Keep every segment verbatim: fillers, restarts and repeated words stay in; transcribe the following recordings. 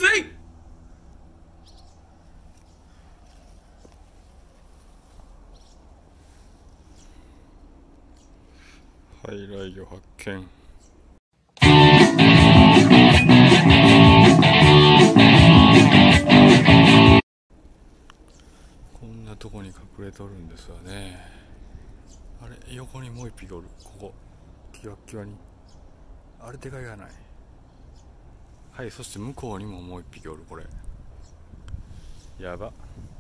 つい。 はい、ライギョ発見。こんなとこに隠れとるんですわね。あれ、横にもう一匹おる。ここキワッキワに、あれでかいがない。はい、そして向こうにももう一匹おる。これやば。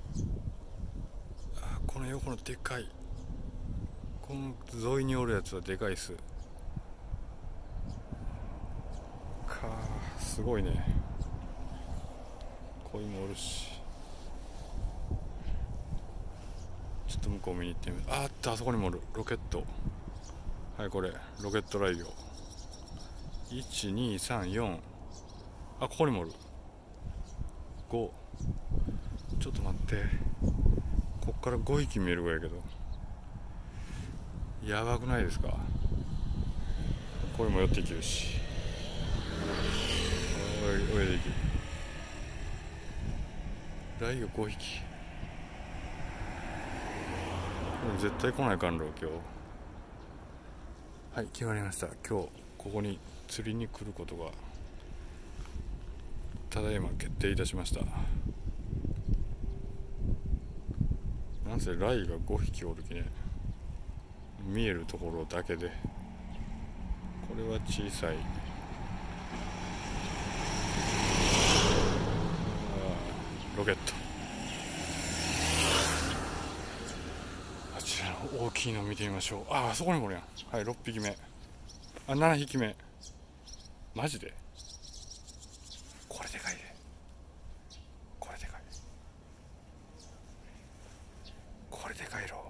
あ、この横のでかい、この沿いにおるやつはでかいっす。かー、すごいね。恋もおるし、ちょっと向こう見に行ってみる。あーって、あそこにもおる。ロケット。はい、これロケットライギョ。いちにさんよん、あ、ここにもおる。ご、ちょっと待って、こっからごひき見えるぐらいやけど、やばくないですか。これも寄っていけるし、おいおいでいける。ライギョごひき、絶対来ないかんろ今日。はい、決まりました。今日ここに釣りに来ることがただいま決定いたしました。なんせライがごひきおるきね、見えるところだけで。これは小さい。ロケット。あちらの大きいのを見てみましょう。ああそこにもおるやん。はい、ろっぴきめ、あ、ななひきめ。マジでこれでかいで、これでかい、これでかいろ。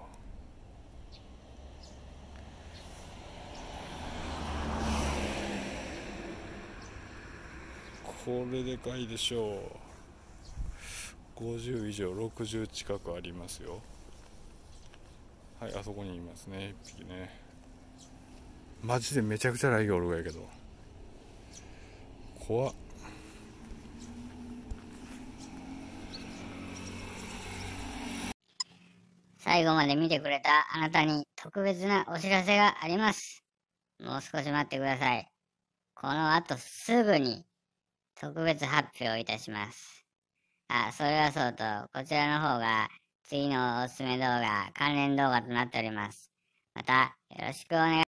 これでかいでしょう。ごじゅう以上、ろくじゅう近くありますよ。はい、あそこにいますね、いっぴきね。マジでめちゃくちゃライギョおるがやけど、怖っ。 最後まで見てくれたあなたに特別なお知らせがあります。もう少し待ってください。この後すぐに特別発表いたします。あ、それはそうと、こちらの方が次のおすすめ動画、関連動画となっております。またよろしくお願いします。